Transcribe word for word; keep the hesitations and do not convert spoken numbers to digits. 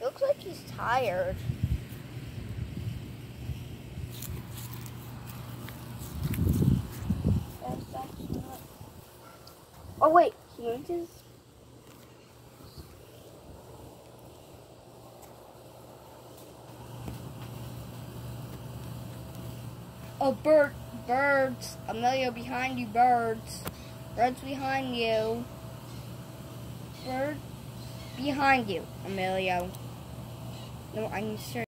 looks like he's tired. That's, that's not... Oh wait, he went his... Oh, bird, birds. Amelia, behind you, birds. Birds behind you. Bird behind you, Amelia. No, I'm sure.